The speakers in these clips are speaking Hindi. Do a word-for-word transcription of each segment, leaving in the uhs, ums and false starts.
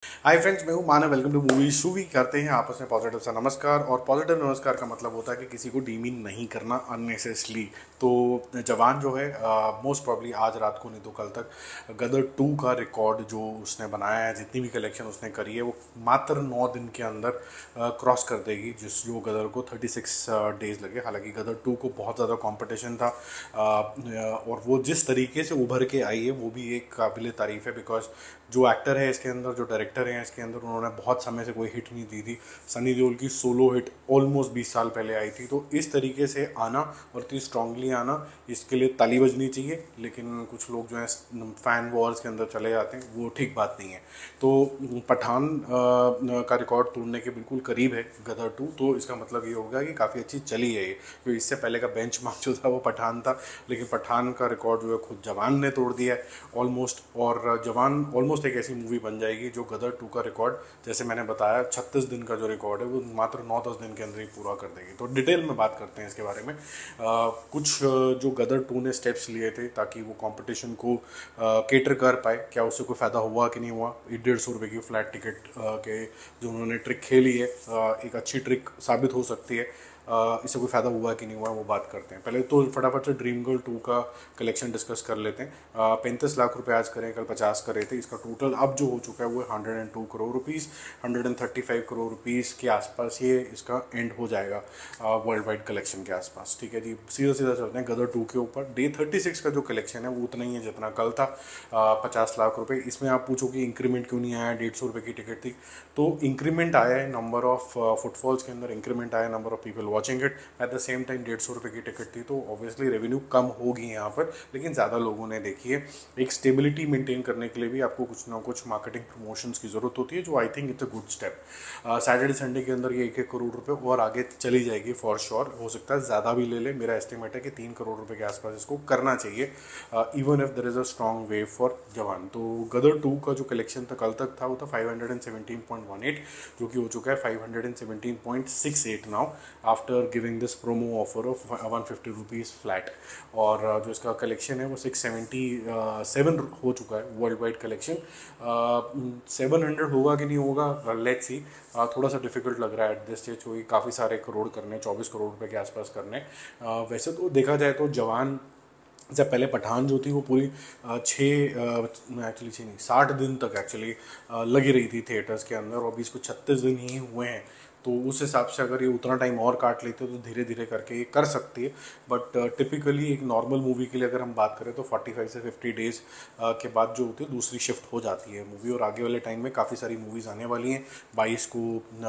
हाय फ्रेंड्स, मैं हूं Manav. Welcome to movie shoovy. करते हैं आपस में पॉजिटिव सा नमस्कार। और पॉजिटिव नमस्कार का मतलब होता है कि किसी को डीमीन नहीं करना अननेसेसरली। तो जवान जो है मोस्ट प्रॉब्ली आज रात को नहीं तो कल तक गदर टू का रिकॉर्ड जो उसने बनाया है, जितनी भी कलेक्शन उसने करी है, वो मात्र नौ दिन के अंदर क्रॉस कर देगी, जिस जो गदर को थर्टी सिक्स डेज लगे। हालांकि गदर टू को बहुत ज़्यादा कंपटीशन था आ, और वो जिस तरीके से उभर के आई है वो भी एक काबिल तारीफ है। बिकॉज जो एक्टर है इसके अंदर, जो डायरेक्टर हैं इसके अंदर, उन्होंने बहुत समय से कोई हिट नहीं दी थी। सनी देओल की सोलो हिट ऑलमोस्ट बीस साल पहले आई थी। तो इस तरीके से आना और इतनी स्ट्रांगली आना, इसके लिए ताली बजनी चाहिए। लेकिन कुछ लोग जो है फैन वॉर्स के अंदर चले जाते हैं, वो ठीक बात नहीं है। तो पठान का रिकॉर्ड तोड़ने के बिल्कुल करीब है गदर टू। तो इसका मतलब ये होगा कि काफ़ी अच्छी चली है ये, क्योंकि इससे पहले का बेंच मार्क जो था वो पठान था। लेकिन पठान का रिकॉर्ड जो है खुद जवान ने तोड़ दिया है ऑलमोस्ट। और जवान ऑलमोस्ट एक ऐसी मूवी बन जाएगी जो गदर टू का रिकॉर्ड, जैसे मैंने बताया छत्तीस दिन का जो रिकॉर्ड है, वो मात्र नौ दस दिन के अंदर ही पूरा कर देगी। तो डिटेल में बात करते हैं इसके बारे में। आ, कुछ जो गदर टू ने स्टेप्स लिए थे ताकि वो कंपटीशन को केटर कर पाए, क्या उससे कोई फ़ायदा हुआ कि नहीं हुआ। डेढ़ सौ रुपये की फ्लैट टिकट के जो उन्होंने ट्रिक खेली है, आ, एक अच्छी ट्रिक साबित हो सकती है। इससे कोई फ़ायदा हुआ कि नहीं हुआ वो बात करते हैं। पहले तो फटाफट से ड्रीम गर्ल टू का कलेक्शन डिस्कस कर लेते हैं। पैंतीस लाख रुपए आज करें, कल पचास करे थे। इसका टोटल अब जो हो चुका है वो hundred and two crore rupees, hundred and thirty five crore rupees के आसपास ये इसका एंड हो जाएगा वर्ल्ड वाइड कलेक्शन के आसपास। ठीक है जी, सीधा सीधा चलते हैं गदर टू के ऊपर। डे थर्टी सिक्स का जो कलेक्शन है वो उतना ही है जितना कल था, पचास लाख रुपये। इसमें आप पूछो कि इंक्रीमेंट क्यों नहीं आया, डेढ़ सौ रुपये की टिकट थी। तो इंक्रीमेंट आया है नंबर ऑफ फुटफॉल्स के अंदर, इंक्रीमेंट आया number of people watching it. At the same time डेढ़ सौ रुपये की टिकट थी, तो ऑब्वियसली रेवेन्यू कम होगी यहाँ पर, लेकिन ज़्यादा लोगों ने देखी है। एक स्टेबिलिटी मेंटेन करने के लिए भी आपको कुछ ना कुछ मार्केटिंग प्रमोशंस की ज़रूरत होती है, जो I think it's a good step. Saturday Sunday के अंदर ये एक एक करोड़ रुपये और आगे चली जाएगी फॉर श्योर। हो सकता है ज़्यादा भी ले ले, मेरा एस्टिमेट है कि तीन करोड़ रुपये के आसपास इसको करना चाहिए, even if there is a strong wave for Jawan. तो गदर टू का जो कलेक्शन था कल तक था वो था five hundred and seventeen point one eight, जो कि हो चुका है five hundred and seventeen point six eight now after giving this promo offer of one fifty rupees flat. और जो इसका कलेक्शन है वो सिक्स सेवेंटी सेवन हो चुका है world wide collection. Seven hundred होगा कि नहीं होगा, लेट्स सी। थोड़ा सा डिफिकल्ट लग रहा है एट दिस स्टेज, क्योंकि काफ़ी सारे करोड़ करने, चौबीस करोड़ रुपए के आसपास करने। uh, वैसे तो देखा जाए तो जवान से पहले पठान जो थी वो पूरी छः एक्चुअली छः नहीं साठ दिन तक एक्चुअली लगी रही थी थिएटर्स के अंदर, और अभी इसको छत्तीस दिन ही हुए हैं। तो उस हिसाब से अगर ये उतना टाइम और काट लेते तो धीरे धीरे करके ये कर सकती है। बट टिपिकली एक नॉर्मल मूवी के लिए अगर हम बात करें तो फोर्टी फाइव से फिफ्टी डेज के बाद जो होती है दूसरी शिफ्ट हो जाती है मूवी। और आगे वाले टाइम में काफ़ी सारी मूवीज़ आने वाली हैं। बाईस को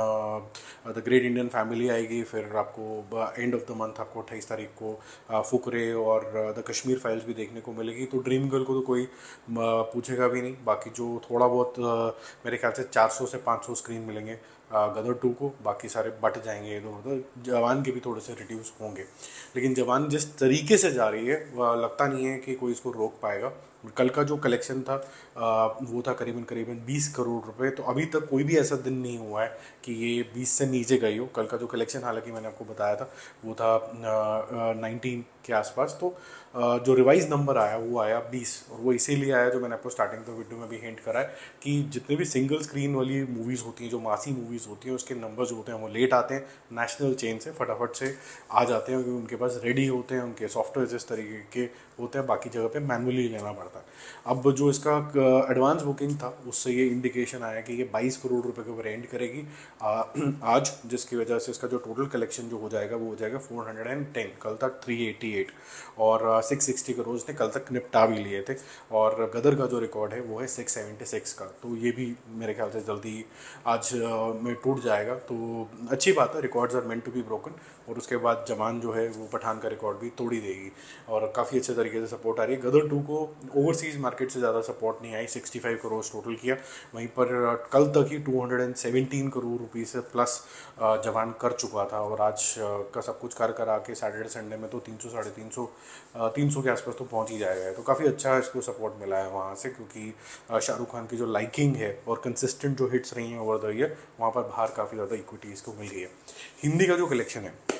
द ग्रेट इंडियन फैमिली आएगी, फिर आपको एंड ऑफ द मंथ आपको अट्ठाईस तारीख को uh, फुकरे और द कश्मीर फाइल्स भी देखने को मिलेगी। तो ड्रीम गर्ल को तो कोई uh, पूछेगा भी नहीं। बाकी जो थोड़ा बहुत uh, मेरे ख्याल से चार सौ से पाँच सौ स्क्रीन मिलेंगे गदर टू को, बाकी सारे बट जाएंगे इधर उधर। जवान के भी थोड़े से रिड्यूस होंगे, लेकिन जवान जिस तरीके से जा रही है वह लगता नहीं है कि कोई इसको रोक पाएगा। कल का जो कलेक्शन था वो था करीबन करीबन बीस करोड़ रुपए। तो अभी तक कोई भी ऐसा दिन नहीं हुआ है कि ये बीस से नीचे गई हो। कल का जो कलेक्शन, हालांकि मैंने आपको बताया था, वो था नाइनटीन के आसपास। तो जो रिवाइज नंबर आया वो आया बीस, और वो इसीलिए आया जो मैंने आपको स्टार्टिंग तो वीडियो में भी हिंट करा है कि जितने भी सिंगल स्क्रीन वाली मूवीज़ होती हैं, जो मासी मूवीज़ होती हैं, उसके नंबर जो होते हैं वो लेट आते हैं। नेशनल चेन से फटाफट से आ जाते हैं, क्योंकि उनके पास रेडी होते हैं, उनके सॉफ्टवेयर इस तरीके के होते हैं, बाकी जगह पे मैनुअली लेना पड़ता है। अब जो इसका एडवांस बुकिंग था उससे ये इंडिकेशन आया कि ये बाईस करोड़ रुपए के ऊपर एंड करेगी आज, जिसकी वजह से इसका जो टोटल कलेक्शन जो हो जाएगा वो हो जाएगा फोर हंड्रेड एंड टेन। कल तक थ्री एटी एट, और सिक्स सिक्सटी करोड़ ने कल तक निपटा भी लिए थे। और गदर का जो रिकॉर्ड है वो है सिक्स सेवेंटी सिक्स का। तो ये भी मेरे ख्याल से जल्दी आज में टूट जाएगा। तो अच्छी बात है, records are meant to be broken. और उसके बाद जवान जो है वो पठान का रिकॉर्ड भी तोड़ ही देगी, और काफ़ी अच्छे तरीके से सपोर्ट आ रही है। गदर टू को ओवरसीज मार्केट से ज़्यादा सपोर्ट नहीं आई, सिक्सटी फाइव करोड़ टोटल किया। वहीं पर कल तक ही two hundred and seventeen crore रुपये से प्लस जवान कर चुका था। और आज का सब कुछ कर करा के सैटरडे संडे में तो तीन सौ साढ़े तीन सौ तीन सौ के आसपास तो पहुंच ही जाएगा। तो काफ़ी अच्छा इसको सपोर्ट मिला है वहाँ से, क्योंकि शाहरुख खान की जो लाइकिंग है और कंसिस्टेंट जो हिट्स रही हैं ओवर द ईयर, वहाँ पर बाहर काफ़ी ज़्यादा इक्विटी इसको मिल गई है। हिंदी का जो कलेक्शन है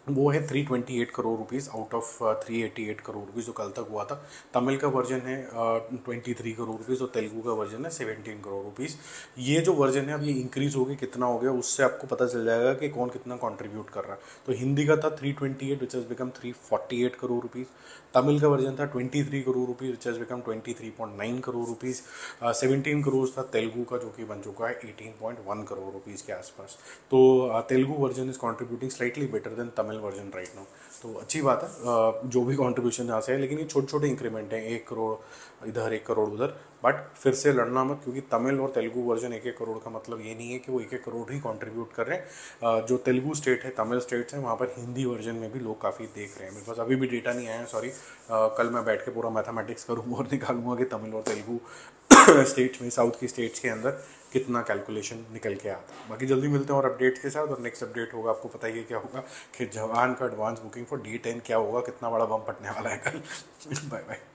वो है three twenty eight crore rupees out of three eighty eight crore rupees जो कल तक हुआ था। तमिल का वर्जन है ट्वेंटी थ्री करोड़ रुपीज़ और तेलुगु का वर्जन है सेवेंटीन करोड़ रुपीज़। ये जो वर्जन है अब ये इंक्रीज़ हो गया, कितना हो गया उससे आपको पता चल जाएगा कि कौन कितना कंट्रीब्यूट कर रहा है। तो हिंदी का था three twenty eight which has become three forty eight crore rupees. Tamil का वर्जन था twenty three crore rupees which has become twenty three point nine crore rupees. Seventeen crore था तेलुगु का जो कि बन चुका है eighteen point one crore rupees के आसपास। तो Telugu version is contributing slightly better than Tamil version right now. तो अच्छी बात है uh, जो भी कंट्रीब्यूशन यहाँ से है, लेकिन ये छोटे छोटे इंक्रीमेंट हैं, एक करोड़ इधर एक करोड़ उधर। बट फिर से लड़ना मत, क्योंकि तमिल और तेलुगु वर्जन एक एक करोड़ का मतलब ये नहीं है कि वो एक एक करोड़ ही कंट्रीब्यूट कर रहे हैं। uh, जो तेलुगु स्टेट है, तमिल स्टेट्स हैं, वहाँ पर हिंदी वर्जन में भी लोग काफ़ी देख रहे हैं। मेरे पास अभी भी डेटा नहीं आया है, सॉरी। uh, कल मैं बैठ के पूरा मैथमेटिक्स करूँगा और निकालूंगा कि तमिल और तेलुगु स्टेट्स में, साउथ की स्टेट्स के अंदर कितना कैलकुलेशन निकल के आता है। बाकी जल्दी मिलते हैं और अपडेट्स के साथ। और नेक्स्ट अपडेट होगा, आपको पता ही है क्या होगा, कि जवान का advance booking for day ten क्या होगा, कितना बड़ा बम फटने वाला है कल। Bye bye.